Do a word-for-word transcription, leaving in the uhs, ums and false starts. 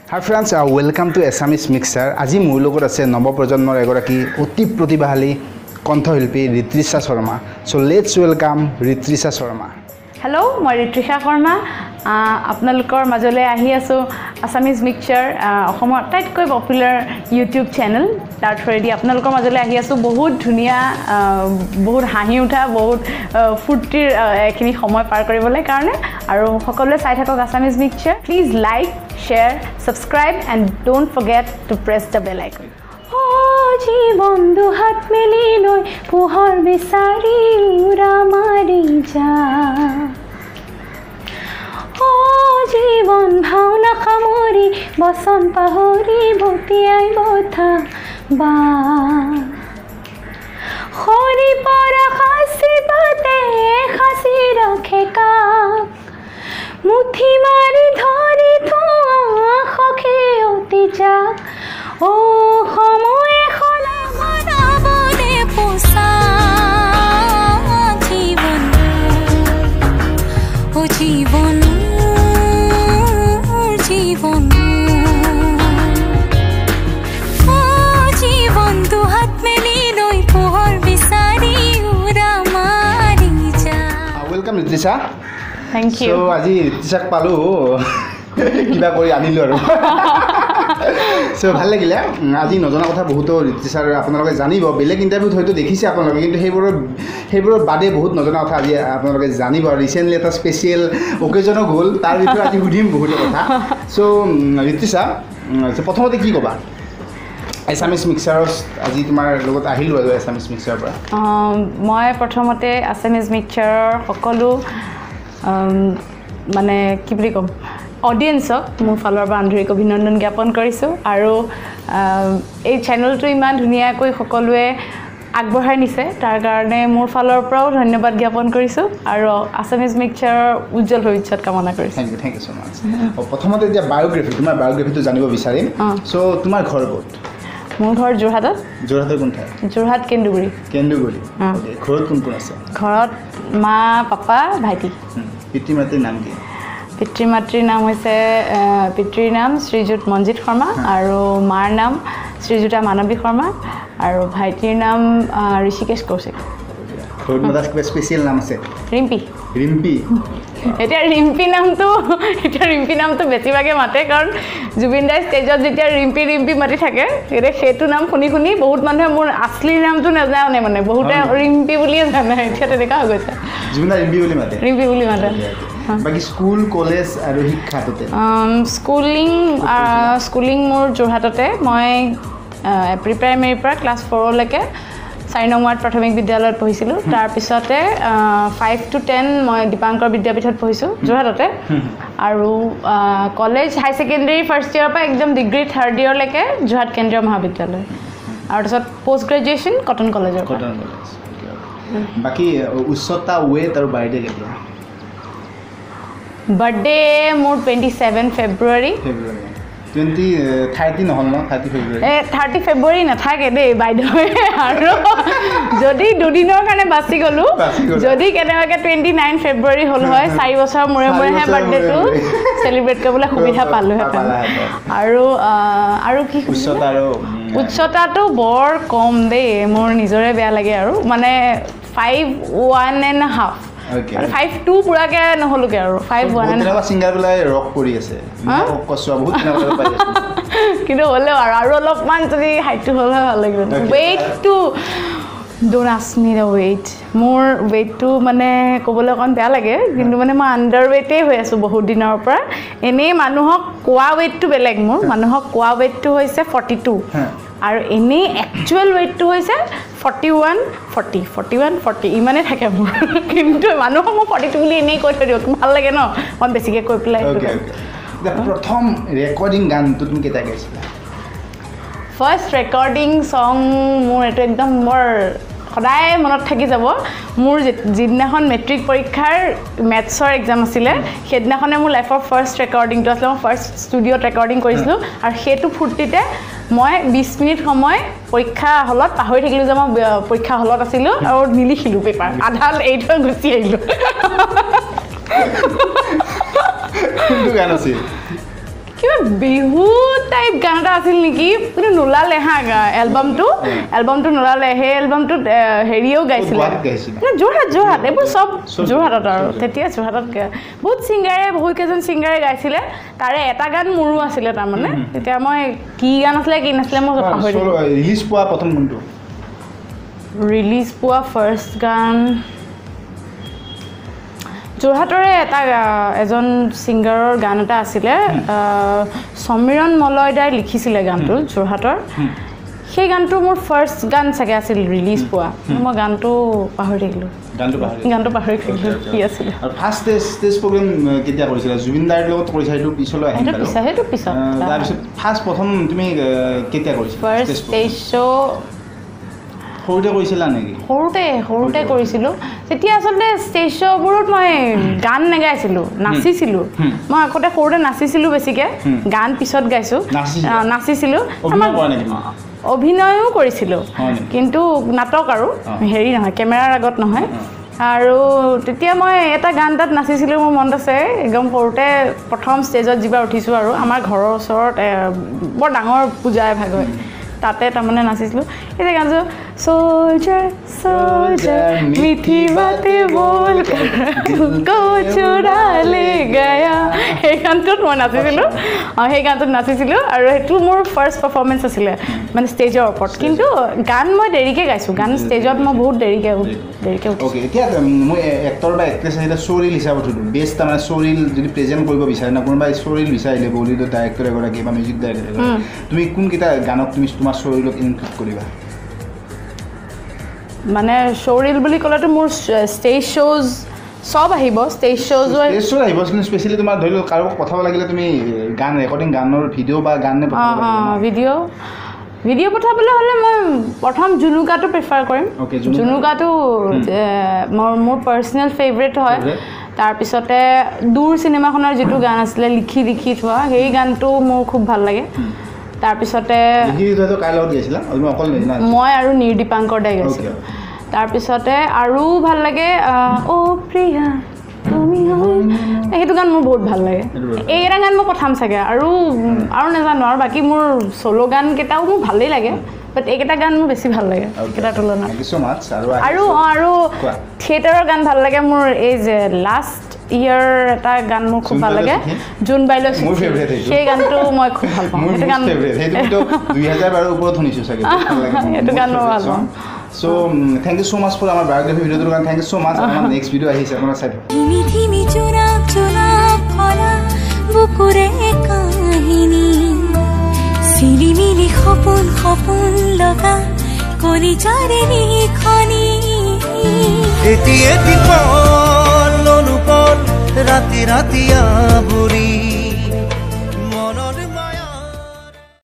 Hi friends, uh, welcome to Assamese Mixer. আজি মোৰ লগত আছে নৱপ্ৰজন্মৰ এগৰাকী অতি প্ৰতিভাশালী কণ্ঠশিল্পী ৰিত্ৰিশা Sharma. So let's welcome ৰিত্ৰিশা Sharma. Hello, মই ৰিত্ৰিশা শৰ্মা. আপোনালোকৰ মাজলৈ আহি আছো Assamese Mixer, অসমৰ আটাইতকৈ পপুলাৰ ইউটিউব চেনেল. তাৰ থ্ৰুৱেদি আপোনালোকৰ মাজলৈ আহি আছো বহুত ধুনীয়া বহুত হাঁহি উঠা বহুত ফুৰ্তিৰ এখিনি সময় পাৰ কৰিবলৈ কাৰণে আৰু সকলোৱে চাই থাকক Assamese Mixer. Please like, share, subscribe and don't forget to press the bell icon. Oh Jivan du hat meli loi pohor bisari ura mari ja. Oh Jivan bhauna khamori basan pahori bhotiai botha ba. Khori para khasi bate khasi rakhe ka. Muthi mari dhari thua khokhe oti ja. Oh khomoe khona mana bone posa Jivan. Oh Jivan Jivan Oh Jivan tu hat meli loi pohor bisari ura mari ja. Welcome ৰিত্ৰিশা. Thank you. So আজি ৰিত্ৰিশাক পালো কিবা কৰি আনিলো আৰু so ভাল লাগিলে আজি নজনা কথা বহুত ৰিত্ৰিশাৰ আপোনালোকে জানিব বেলেগ ইন্টাৰভিউত হয়তো দেখিছে আপোনালোকে কিন্তু সেইবোৰ সেইবোৰ বাদে বহুত নজনা কথা আজি আপোনালোকে জানিব ৰিসেন্টলি এটা স্পেশাল অকেজনক হ'ল তাৰ বিষয়ে আজি সুধিম বহুত কথা সো ৰিত্ৰিশা প্ৰথমতে কি ক'বা Assamese Mixer আজি তোমাৰ লগত আহিলো আৰু Assamese Mixer পৰা মই প্ৰথমতে Assamese Mixer সকলো মানে কি বুলি কম অডিয়েন্সক মোৰ ফালৰ পৰা আন্তৰিক অভিনন্দন জ্ঞাপন কৰিছোঁ আৰু এই চেনেলটো ইমান ধুনীয়াকৈ সকলোৱে আগবঢ়াই নিছে তাৰ কাৰণে মোৰ ফালৰ পৰাও ধন্যবাদ জ্ঞাপন কৰিছোঁ আৰু Assamese Mixer উজ্জ্বল ভৱিষ্যত কামনা কৰিছোঁ thank you thank you so much প্ৰথমতে যে বায়োগ্ৰাফি তোমাৰ বায়োগ্ৰাফিটো জানিব বিচাৰিম সো তোমাৰ ঘৰ ক'ত মোৰ ঘৰ যোৰহাটত যোৰহাটৰ কোন ঠাই যোৰহাট কেন্দুগুৰি কেন্দুগুৰি ওকে ঘৰত কোন কোন আছে ঘৰত মা পাপা ভাইটি পিতৃ মাতৃৰ নাম কি পিতৃ মাতৃৰ নাম হৈছে পিতৃৰ নাম শ্ৰীযুত মঞ্জিত শৰ্মা আৰু মাৰ নাম শ্ৰীযুতা মানৱী শৰ্মা আৰু ভাইটিৰ নাম ঋষিকেশ কৌশিক ঘৰত মদাৰ কিবা স্পেশাল নাম আছে ৰিম্পি ৰিম্পি এতিয়া ৰিম্পি নামটো এতিয়া ৰিম্পি নামটো বেছিভাগে মাতে কাৰণ জুবিন দাই ষ্টেজত যেতিয়া ৰিম্পি ৰিম্পি মাতি থাকে এতিয়া সেইটো নাম শুনি শুনি বহুত মানুহে মোৰ আছলি নামটো নাজানে মানে বহুতে ৰিম্পি বুলিয়ে জানে এতিয়া তেনেকুৱা হৈ গৈছে জুবিন দা ৰিম্পি বুলি মাতে ৰিম্পি বুলি মাতে বাকি স্কুল কলেজ আৰু শিক্ষাটোতে স্কুলিং স্কুলিং মোৰ যোৰহাটতে মই প্ৰি প্ৰাইমেৰীৰ পৰা ক্লাছ ফ'ৰলৈকে চাৰি নং ৱাৰ্ড প্ৰাথমিক বিদ্যালয়ত পঢ়িছিলোঁ তাৰপিছতে ফাইভ টু টেন মই দীপাংকৰ বিদ্যাপীঠত পঢ়িছোঁ যোৰহাটতে আৰু কলেজ হাই ছেকেণ্ডেৰী ফাৰ্ষ্ট ইয়েৰৰ পৰা একদম ডিগ্ৰী থাৰ্ড ইয়েৰলৈকে যোৰহাট কেন্দ্ৰীয় মহাবিদ্যালয় আৰু তাৰপিছত পষ্ট গ্ৰেজুৱেশ্যন কটন কলেজৰ কটন কলেজ বাকি উচ্চতা ৱেট আৰু বাৰ্থডে কেতিয়া বাৰ্থডে মোৰ twenty seven February February twenty thirty নহ'ল ন থাৰ্টি ফেব্ৰুৱাৰী এই থাৰ্টি ফেব্ৰুৱাৰী নাথাকে দেই বাইদেউ আৰু যদি দুদিনৰ কাৰণে বাচি গ'লোঁ যদি কেনেবাকৈ টুৱেণ্টি নাইন ফেব্ৰুৱাৰী হ'ল হয় চাৰি বছৰ মূৰে মূৰেহে বাৰ্থডেটো চেলিব্ৰেট কৰিবলৈ সুবিধা পালোহেঁতেন আৰু আৰু কি উচ্চতা আৰু উচ্চতাটো বৰ কম দেই মোৰ নিজৰে বেয়া লাগে আৰু মানে five one and half five two পুৰাকে নহ'লোকে আৰু ফাইভ ওৱান তেনেকুৱা ছিংগাৰবিলাক ৰক কৰি আছে কচোৱা বহুত কিন্তু হ'লেও আৰু আৰু অলপমান যদি হাইটটো হ'ল হয় ভাল লাগিব ৱেইটটো don't ask me the weight মোৰ ৱেইটটো মানে ক'বলৈ অকণ বেয়া লাগে কিন্তু মানে মই আণ্ডাৰ ৱেইটেই হৈ আছোঁ বহুত দিনৰ পৰা এনেই মানুহক কোৱা ৱেইটটো বেলেগ মোৰ মানুহক কোৱা ৱেইটটো হৈছে ফৰ্টি টু আৰু এনেই একচুৱেল ৱেইটটো হৈছে forty one forty forty one forty ইমানেই থাকে মোৰ কিন্তু মানুহক মই ফৰ্টি টু বুলি এনেই কৈ থৈ দিওঁ ভাল লাগে ন মই বেছিকৈ কৈ পেলাই প্ৰথম ৰেকৰ্ডিং গানটো তুমি কেতিয়া গাইছিলা ফাৰ্ষ্ট ৰেকৰ্ডিং ছং মোৰ এইটো একদম বৰ সদায় মনত থাকি যাব মোৰ যিদিনাখন মেট্ৰিক পৰীক্ষাৰ মেথছৰ এক্সাম আছিলে সেইদিনাখনে মোৰ লাইফৰ ফাৰ্ষ্ট ৰেকৰ্ডিংটো আছিলে মই ফাৰ্ষ্ট ষ্টুডিঅ'ত ৰেকৰ্ডিং কৰিছিলোঁ আৰু সেইটো ফূৰ্তিতে মই বিশ মিনিট সময় পৰীক্ষা হলত পাহৰি থাকিলোঁ যে মই পৰীক্ষা হলত আছিলোঁ আৰু নিলিখিলোঁ পেপাৰ আধা এৰি থৈ গুচি আহিলোঁ কোনটো গান আছিল কিবা বিহু টাইপ গান এটা আছিল নেকি কিন্তু নোলালে হা এলবামটো এলবামটো নোলালে সেই এলবামটোত হেৰিও গাইছিলে যোৰহাট যোৰহাট এইবোৰ চব যোৰহাটত আৰু তেতিয়া যোৰহাটত বহুত ছিংগাৰে বহুত কেইজন ছিংগাৰে গাইছিলে তাৰে এটা গান মোৰো আছিলে তাৰমানে তেতিয়া মই কি গান আছিলে কি নাছিলে মই পাহৰি ৰিলিজ পোৱা প্ৰথম কোনটো ৰিলিজ পোৱা ফাৰ্ষ্ট গান যোৰহাটৰে এটা এজন ছিংগাৰৰ গান এটা আছিলে সমীৰণ মলয়দাই লিখিছিলে গানটো যোৰহাটৰ সেই গানটো মোৰ ফাৰ্ষ্ট গান চাগে আছিল ৰিলিজ পোৱা মই গানটো পাহৰি থাকিলোঁ গানটো পাহৰি থাকিলোঁ কি আছিলে আৰু ফাৰ্ষ্ট ষ্টেজ ষ্টেজ প্ৰগ্ৰেম কেতিয়া কৰিছিলা জুবিন দাৰ লগত কৰিছা সেইটো পিছলৈ আহিম বাৰু সেইটো পিছত তাৰপিছত ফাৰ্ষ্ট প্ৰথম তুমি কেতিয়া কৰিছিলা ফাৰ্ষ্ট ষ্টেজ শ্ব' সৰুতে কৰিছিলা নেকি সৰুতে সৰুতে কৰিছিলোঁ তেতিয়া আচলতে ষ্টেজ শ্ব'বোৰত মই গান নেগাইছিলোঁ নাচিছিলোঁ মই আগতে সৰুতে নাচিছিলোঁ বেছিকৈ গান পিছত গাইছোঁ নাচিছিলোঁ অভিনয়ো কৰিছিলোঁ কিন্তু নাটক আৰু হেৰি নহয় কেমেৰাৰ আগত নহয় আৰু তেতিয়া মই এটা গান তাত নাচিছিলোঁ মোৰ মনত আছে একদম সৰুতে প্ৰথম ষ্টেজত যিবাৰ উঠিছোঁ আৰু আমাৰ ঘৰৰ ওচৰত বৰ ডাঙৰ পূজা এভাগ হয় তাতে তাৰমানে নাচিছিলোঁ এই গানটো सोल्जर सोल्जर मीठी बातें बोल कर दिल को चुरा ले गया এই গানটোত মই নাচিছিলোঁ সেই গানটোত নাচিছিলোঁ আৰু সেইটো মোৰ ফাৰ্ষ্ট পাৰফৰ্মেঞ্চ আছিলে মানে ষ্টেজৰ ওপৰত কিন্তু গান মই দেৰিকৈ গাইছোঁ গান ষ্টেজত মই বহুত দেৰিকৈ দেৰিকৈ অ'কে এতিয়া মই এক্টৰ বা এক্ট্ৰেছ আহিলে শ্ব'ৰিল হিচাপত সুধোঁ বেষ্ট তাৰমানে শ্ব'ৰিল যদি প্ৰেজেণ্ট কৰিব বিচাৰে না কোনোবাই শ্ব'ৰিল বিচাৰিলে বলিউডৰ ডাইৰেক্টৰ এগৰাকী বা মিউজিক ডাইৰেক্টৰ এগৰাকী তুমি কোনকেইটা গানক তুমি তোমাৰ শ্ব'ৰিলত ইনক্লুড কৰিবা মানে শ্ব'ৰিল বুলি ক'লেতো মোৰ ষ্টেজ শ্ব'জ সব আহিব ষ্টেজ শ্ব'জো ষ্টেজ শ্ব' আহিব কিন্তু স্পেচিয়েলি তোমাৰ ধৰি লওক কাৰোবাক পঠাব লাগিলে তুমি গান ৰেকৰ্ডিং গানৰ ভিডিঅ' বা গান ভিডিঅ' ভিডিঅ' পঠাবলৈ হ'লে মই প্ৰথম জুনুকাটো প্ৰিফাৰ কৰিম জুনুকাটো মোৰ মোৰ পাৰ্চনেল ফেভৰেট হয় তাৰপিছতে দূৰ চিনেমাখনৰ যিটো গান আছিলে লিখি লিখি থোৱা সেই গানটো মোৰ খুব ভাল লাগে তাৰপিছতে মই আৰু নিৰ্দীপাংকৰ দাই গাইছিলোঁ তাৰপিছতে আৰু ভাল লাগে অ' প্ৰিয়া তুমি সেইটো গান মোৰ বহুত ভাল লাগে এইকেইটা গান মই পঠাম চাগে আৰু আৰু নাজানো আৰু বাকী মোৰ চ'ল' গান কেইটাও মোৰ ভালেই লাগে বাট এইকেইটা গান মোৰ বেছি ভাল লাগে এইকেইটাৰ তুলনাত আৰু অঁ আৰু থিয়েটাৰৰ গান ভাল লাগে মোৰ এই যে লাষ্ট ইয়াৰ এটা গান মোৰ খুব ভাল লাগে জুনবাইলৈ সেই গানটো মই খুব ভাল পাওঁ সেইটো গান সেইটো গান মই ভাল পাওঁ So um, thank you so much for our biography video tour. Thank you so much. Our next video ahise apna side. Dhimi dhimi chura chura phala bukure kahini sili mili khopun khopun laga koli jare ni khani eti eti